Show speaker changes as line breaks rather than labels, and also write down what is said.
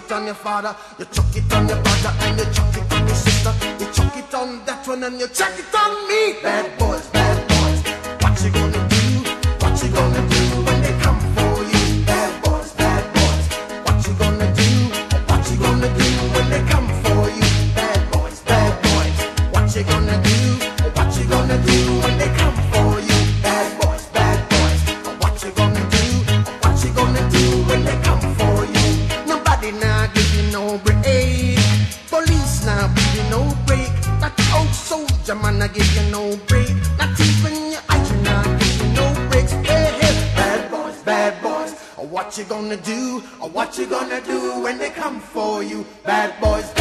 it on your father, you chuck it on your brother, and you chuck it on your sister. You chuck it on that one and you chuck it on me. Bad boys, what you gonna do? What you gonna do when they come for you? Bad boys, what you gonna do? What you gonna do when they come for you? Bad boys, what you gonna do? What you gonna do when they come for you? Bad boys, what you gonna do? What you gonna do when they come for you? Nobody now give you no break. Police now give you no break. That old soldier man I give you no break. Not even your eyes now give you no breaks. Hey, hey, bad boys, what you gonna do? What you gonna do when they come for you? Bad boys.